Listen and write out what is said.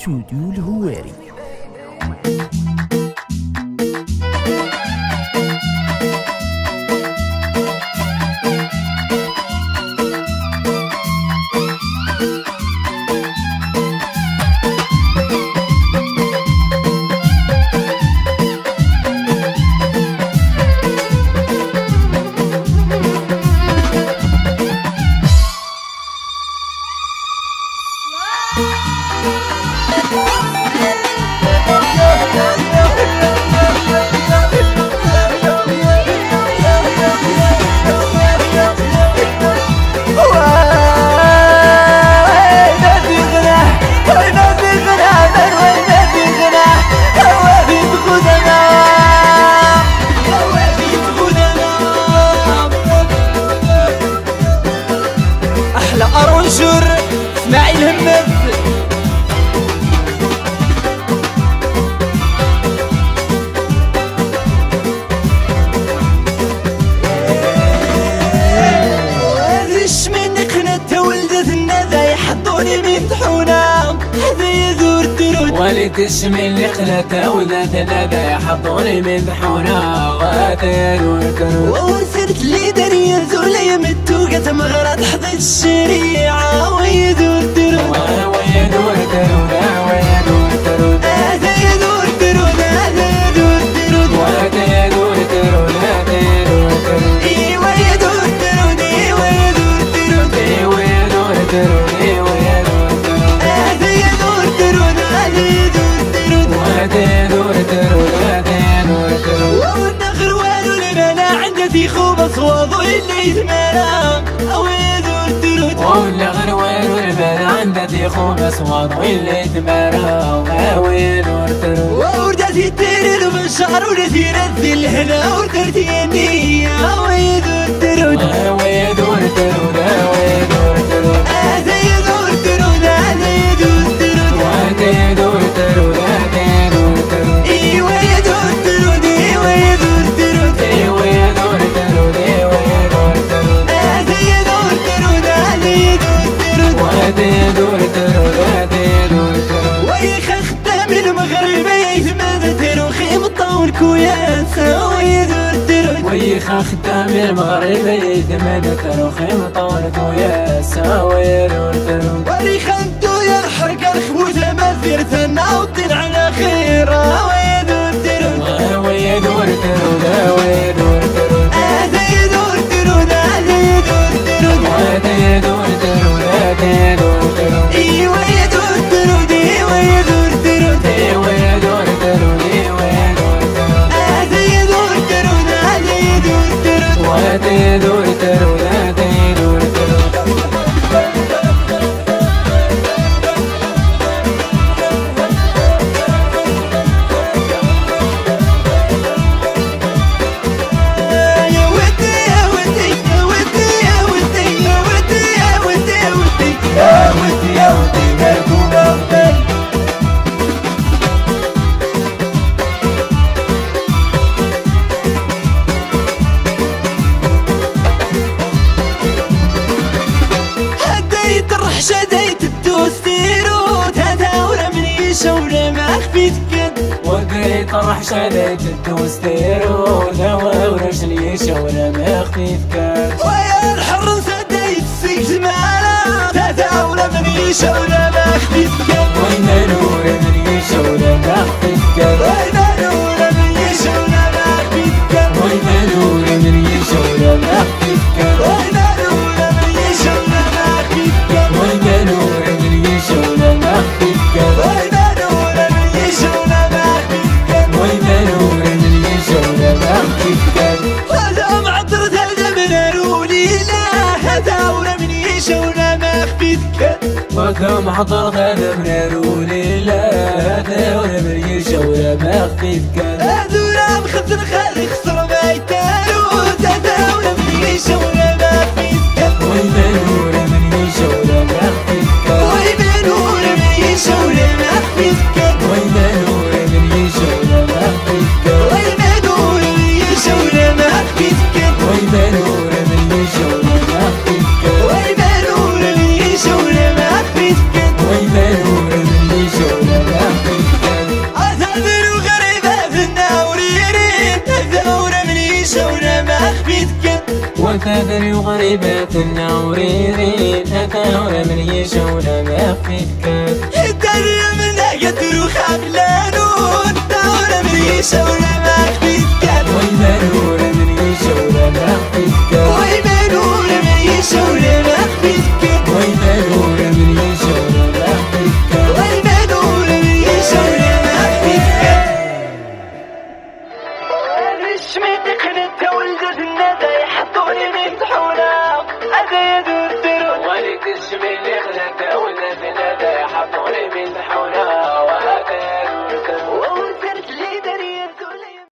استوديو الهواري. أرونشور اسماعيل همس هذيش مني قناتها ولدت الندى يحطوني من طحونة هذا يدور الدرود ولدش مني قناتها ولدت الندى يحطوني من طحونة وهذا يدور الدرود وصرت لي دريا زولي متوقة مغرات حضيت الشريعة ويدور الدرود ويدور الدرود ويدور الدرود هذا يدور الدرود هذا يدور الدرود وهذا يدور الدرود هذا يدور الدرود ايوا يدور الدرود ايوا يدور الدرود ايوا يدور الدرود ايوا يدور الدرود هذا يدور الدرود هذا يدور الدرود وهذا يدور الدرود هذا يدور الدرود والنخر والو لمنا عندي خوب صواب اللي يتمنى او يدور الدرود والنخر والو لمنا عندي خوب صواب اللي يتمنى او يدور الدرود وردتي الدرد بالشعر ولتي رد الهنا ودرتي النية ويدور الدرود ويدور الدرود ويدور الدرود هذا يدور الدرود هذا يدور الدرود وهذا يدور الدرود هذا يدور الدرود ايوا يدور الدرود ايوا يدور الدرود ايوا يدور الدرود ايوا يدور الدرود هذا يدور الدرود هذا يدور الدرود وهذا يدور الدرود هذا يدور الدرود ويخا خدام المغرب يتمنى تروخي مطول كوياسة ويدور الدرود ويخا خدام المغرب يتمنى تروخي مطول كوياسة ويدور الدرود وريخا ندويا الحركة الخبوزة ما ثيرتها نعوضين على خيرها ويدور الدرود ويدور الدرود ويدور الدرود هذا يدور الدرود هذا يدور الدرود وهذا يدور الدرود هذا يدور الدرود ايوا يدور الدرود ايوا يدور الدرود ايوا يدور الدرود ايوا يدور الدرود هذا يدور الدرود هذا يدور الدرود وهذا يدور الدرود هذا يدور الدرود يا ودي يا ودي يا ودي يا ودي يا ودي يا ودي يا ودي يا ودي يا ودي مالكم أغبى هديت الرحشة ديت الدوستيروت هذا ولا من يشوله ما خفيت كد وديت طرح شديت الدوستيرو دوا ورجلي شوله ما خفيف كان ويا الحرس ديت السيك زمالة هذا ولا من يشوله ما خفيت كد وين نور من يشوله ما خفيف كان وين ولا من يشوله ما خفيت كد وين نور من يشوله ما خفيف كان وين ولا من يشوله ما خفيت كد وين نور من يشوله ما خفيف كان وين ولا من يشوله ما خفيت كد وين نور من يشوله ما خفيف كان هذا معطرة هذا من أرولي لا هذا ولا من يشوله ما خفيت كد وكم حضر هذا من رولي لا هذا ولا من يشوله ما خفيف كان هذولا مخزن خالي خسر ما يتالوت هذا ولا من يشوله ما خفيت كد وين نور من يشوله ما خفيف كان وين ولا من يشوله ما خفيت كد وين نور من يشوله ما خفيف كان وين ولا من يشوله ما خفيت كد وين نور من يشوله ما خفيف كان وين ولا من يشوله ما خفيت كد وين نور من يشوله تدري وغريبات النوريرين أتاونا من يشونا ما في الكاف الدري من قدر وخبلانون تاونا من يشونا ما في الكاف ويبانونا من يشونا ما في الكاف ويبانونا من يشونا ما في الكاف ويبانونا من يشونا ما في الكاف ويبانونا من يشونا ما في الكاف الرشمة قنت ولدت الندى يحطوني من طحونا هذا يدور الدرون ولد الشمال خلت ولد